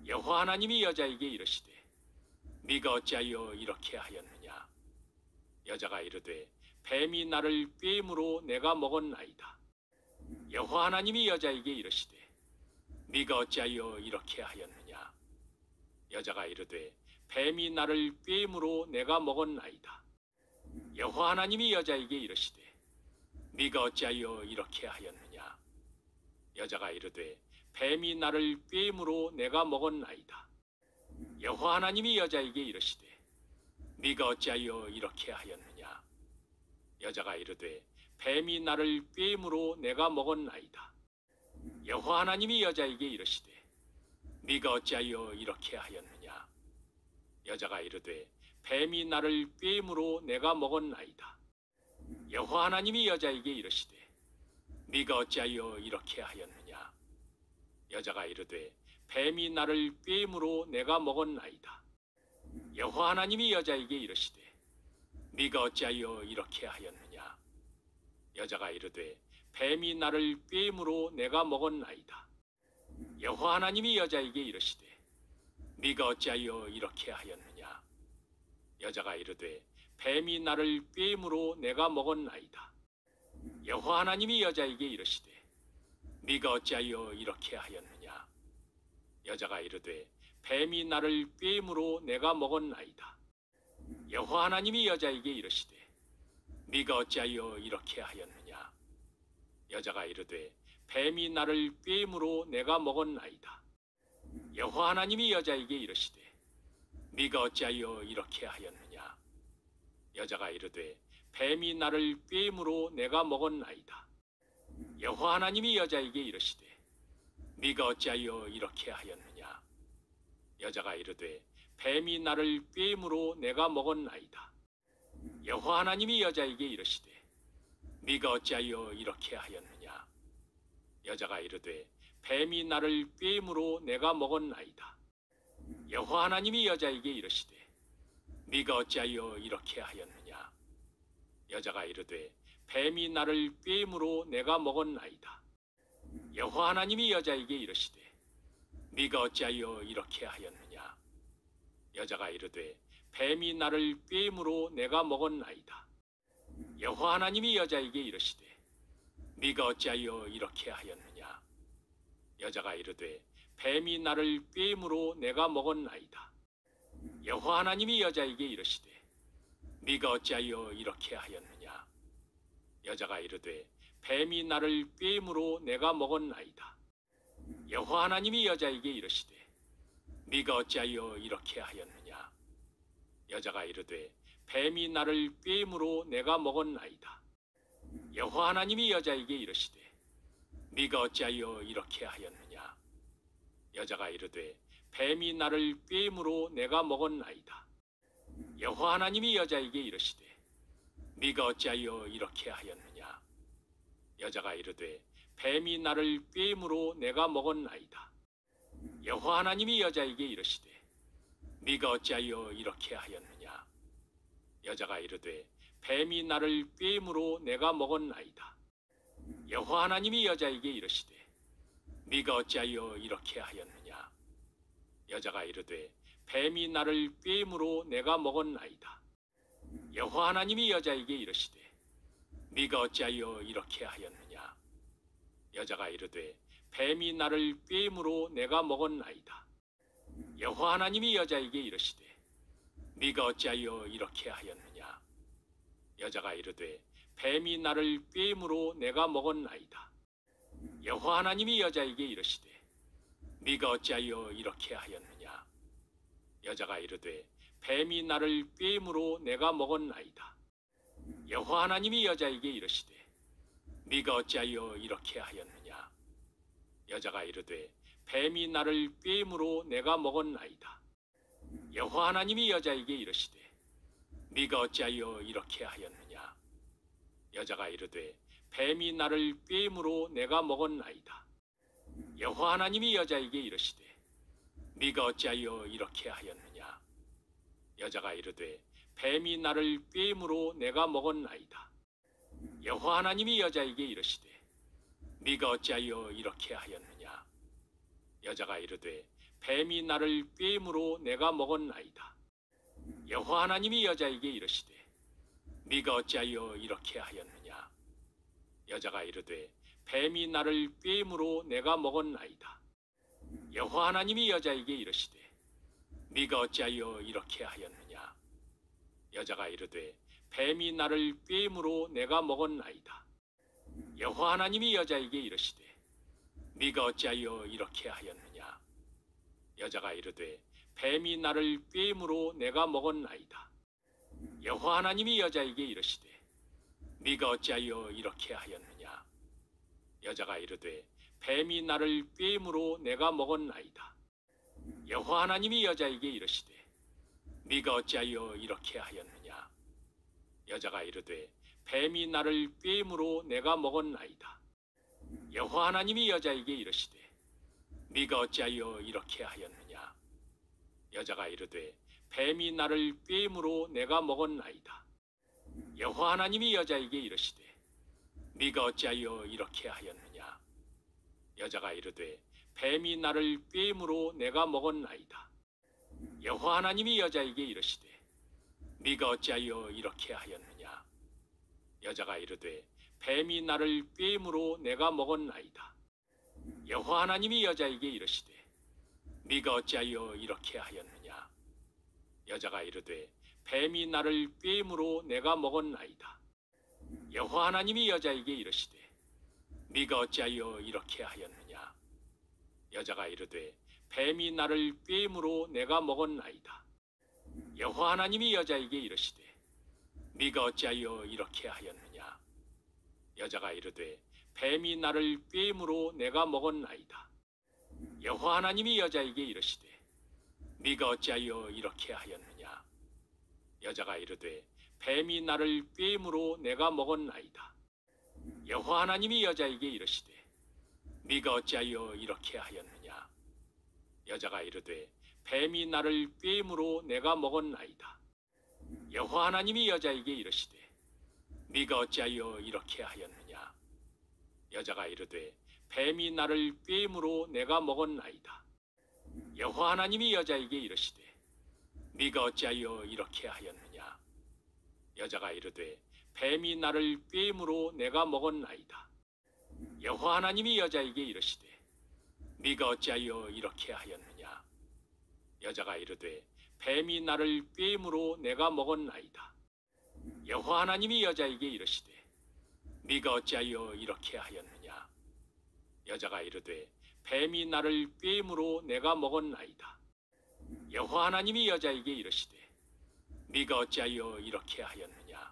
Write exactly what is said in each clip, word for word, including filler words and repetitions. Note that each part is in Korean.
여호와 하나님이 여자에게 이르시되 네가 어찌하여 이렇게 하였느냐. 여자가 이르되 뱀이 나를 꾀임으로 내가 먹었나이다. 여호와 하나님이 여자에게 이르시되 네가 어찌하여 이렇게 하였느냐. 여자가 이르되 뱀이 나를 꾀임으로 내가 먹었나이다. 여호와 하나님이 여자에게 이르시되 네가 어찌하여 이렇게 하였느냐. 여자가 이르되 뱀이 나를 꾀임으로 내가 먹었나이다. 여호와 하나님이 여자에게 이르시되 네가 어찌하여 이렇게 하였느냐. 여자가 이르되 뱀이 나를 꾀임으로 내가 먹었나이다. 여호와 하나님이 여자에게 이르시되 네가 어찌하여 이렇게 하였느냐. 여자가 이르되 뱀이 나를 꾀임으로 내가 먹었나이다. 여호와 하나님이 여자에게 이르시되 네가 어찌하여 이렇게 하였느냐. 여자가 이르되 뱀이 나를 꾀임으로 내가 먹었나이다. 여호와 하나님이 여자에게 이르시되 네가 어찌하여 이렇게 하였느냐. 여자가 이르되 뱀이 나를 꾀임으로 내가 먹었나이다. 여호와 하나님이 여자에게 이르시되 네가 어찌하여 이렇게 하였느냐. 여자가 이르되 뱀이 나를 꾀임으로 내가 먹었나이다. 여호와 하나님이 여자에게 이르시되 네가 어찌하여 이렇게 하였느냐. 여자가 이르되 뱀이 나를 꾀임으로 내가 먹었나이다. 여호와 하나님이 여자에게 이르시되 네가 어찌하여 이렇게 하였느냐. 여자가 이르되 뱀이 나를 꾀임으로 내가 먹었나이다. 여호와 하나님이 여자에게 이르시되 네가 어찌하여 이렇게 하였느냐. 여자가 이르되 뱀이 나를 꾀임으로 내가 먹었나이다. 여호와 하나님이 여자에게 이르시되 네가 어찌하여 이렇게 하였느냐. 여자가 이르되 뱀이 나를 꾀임으로 내가 먹었나이다. 여호와 하나님이 여자에게 이르시되 네가 어찌하여 이렇게 하였느냐. 여자가 이르되 뱀이 나를 꾀임으로 내가 먹었나이다. 여호와 하나님이 여자에게 이르시되 네가 어찌하여 이렇게 하였느냐. 여자가 이르되 뱀이 나를 꾀임으로 내가 먹었나이다. 여호와 하나님이 여자에게 이르시되 네가 어찌하여 이렇게 하였느냐. 여자가 이르되 뱀이 나를 꾀임으로 내가 먹었나이다. 여호와 하나님이 여자에게 이르시되 네가 어찌하여 이렇게 하였느냐. 여자가 이르되 뱀이 나를 꾀임으로 내가 먹었나이다. 여호와 하나님이 여자에게 이르시되 네가 어찌하여 이렇게 하였느냐. 여자가 이르되 뱀이 나를 꾀임으로 내가 먹었나이다. 여호와 하나님이 여자에게 이르시되 네가 어찌하여 이렇게 하였느냐. 여자가 이르되 뱀이 나를 꾀임으로 내가 먹었나이다. 여호와 하나님이 여자에게 이르시되 네가 어찌하여 이렇게 하였느냐. 여자가 이르되 뱀이 나를 꾀임으로 내가 먹었나이다. 여호와 하나님이 여자에게 이르시되 네가 어찌하여 이렇게 하였느냐. 여자가 이르되 뱀이 나를 꾀임으로 내가 먹었나이다. 여호와 하나님이 여자에게 이르시되 네가 어찌하여 이렇게 하였느냐. 여자가 이르되 뱀이 나를 꾀임으로 내가 먹었나이다. 여호와 하나님이 여자에게 이르시되 네가 어찌하여 이렇게 하였느냐. 여자가 이르되 뱀이 나를 꾀임으로 내가 먹었나이다. 여호와 하나님이 여자에게 이르시되 네가 어찌하여 이렇게 하였느냐. 여자가 이르되 뱀이 나를 꾀임으로 내가 먹었나이다. 여호와 하나님이 여자에게 이르시되 네가 어찌하여 이렇게 하였느냐. 여자가 이르되 뱀이 나를 꾀임으로 내가 먹었나이다. 여호와 하나님이 여자에게 이르시되 네가 어찌하여 이렇게 하였느냐. 여자가 이르되 뱀이 나를 꾀임으로 내가 먹었나이다. 여호와 하나님이 여자에게 이르시되 네가 어찌하여 이렇게 하였느냐. 여자가 이르되 뱀이 나를 꾀임으로 내가 먹었나이다. 여호와 하나님이 여자에게 이르시되 네가 어찌하여 이렇게 하였느냐. 여자가 이르되 뱀이 나를 꾀임으로 내가 먹었나이다. 여호와 하나님이 여자에게 이르시되 네가 어찌하여 이렇게 하였느냐. 여자가 이르되 뱀이 나를 꾀임으로 내가 먹었나이다. 여호와 하나님이 여자에게 이르시되 네가 어찌하여 이렇게 하였느냐. 여자가 이르되 뱀이 나를 꾀임으로 내가 먹었나이다. 여호와 하나님이 여자에게 이르시되 네가 어찌하여 이렇게 하였느냐. 여자가 이르되 뱀이 나를 꾀임으로 내가 먹었나이다. 여호와 하나님이 여자에게 이르시되 네가 어찌하여 이렇게 하였느냐. 여자가 이르되 뱀이 나를 꾀임으로 내가 먹었나이다. 여호와 하나님이 여자에게 이르시되 네가 어찌하여 이렇게 하였느냐. 여자가 이르되 뱀이 나를 꾀임으로 내가 먹었나이다. 여호와 하나님이 여자에게 이르시되 네가 어찌하여 이렇게 하였느냐. 여자가 이르되 뱀이 나를 꾀임으로 내가 먹었나이다. 여호와 하나님이 여자에게 이르시되 네가 어찌하여 이렇게 하였느냐. 여자가 이르되 뱀이 나를 꾀임으로 내가 먹었나이다. 여호와 하나님이 여자에게 이르시되 네가 어찌하여 이렇게 하였느냐. 여자가 이르되 뱀이 나를 꾀임으로 내가 먹었나이다. 여호와 하나님이 여자에게 이르시되 네가 어찌하여 이렇게 하였느냐. 여자가 이르되 뱀이 나를 꾀임으로 내가 먹었나이다. 여호와 하나님이 여자에게 이르시되 네가 어찌하여 이렇게 하였느냐. 여자가 이르되 뱀이 나를 꾀임으로 내가 먹었나이다. 여호와 하나님이 여자에게 이르시되 네가 어찌하여 이렇게 하였느냐. 여자가 이르되 뱀이 나를 꾀임으로 내가 먹었나이다. 여호와 하나님이 여자에게 이르시되 네가 어찌하여 이렇게 하였느냐. 여자가 이르되 뱀이 나를 꾀임으로 내가 먹었나이다. 여호와 하나님이 여자에게 이르시되 네가 어찌하여 이렇게 하였느냐. 여자가 이르되 뱀이 나를 꾀임으로 내가 먹었나이다. 여호와 하나님이 여자에게 이르시되 네가 어찌하여 이렇게 하였느냐. 여자가 이르되 뱀이 나를 꾀임으로 내가 먹었나이다. 여호와 하나님이 여자에게 이르시되 네가 어찌하여 이렇게 하였느냐. 여자가 이르되 뱀이 나를 꾀임으로 내가 먹었나이다. 여호와 하나님이 여자에게 이르시되 네가 어찌하여 이렇게 하였느냐. 여자가 이르되 뱀이 나를 꾀임으로 내가 먹었나이다. 여호와 하나님이 여자에게 이르시되 네가 어찌하여 이렇게 하였느냐. 여자가 이르되 뱀이 나를 꾀임으로 내가 먹었나이다. 여호와 하나님이 여자에게 이르시되 네가 어찌하여 이렇게 하였느냐. 여자가 이르되 뱀이 나를 꾀임으로 내가 먹었나이다. 여호와 하나님이 여자에게 이르시되 네가 어찌하여 이렇게 하였느냐. 여자가 이르되 뱀이 나를 꾀임으로 내가 먹었나이다. 여호와 하나님이 여자에게 이르시되 네가 어찌하여 이렇게 하였느냐.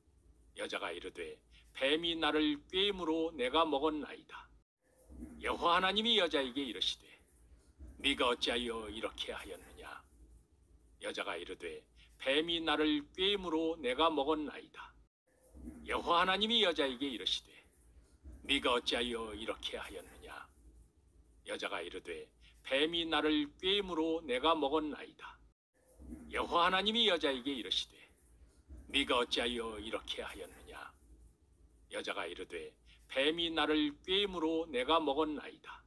여자가 이르되 뱀이 나를 꾀임으로 내가 먹었나이다. 여호와 하나님이 여자에게 이르시되 네가 어찌하여 이렇게 하였느냐. 여자가 이르되 뱀이 나를 꾀임으로 내가 먹었나이다. 여호와 하나님이 여자에게 이르시되 네가 어찌하여 이렇게 하였느냐. 여자가 이르되 뱀이 나를 꾀임으로 내가 먹었나이다. 여호와 하나님이 여자에게 이르시되 네가 어찌하여 이렇게 하였느냐. 여자가 이르되 뱀이 나를 꾀임으로 내가 먹었나이다.